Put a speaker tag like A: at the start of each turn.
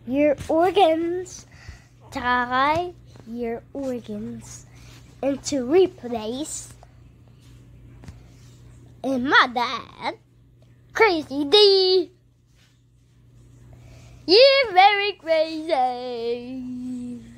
A: your organs. Tie your organs into replace. And my dad, Crazy D. You're very crazy.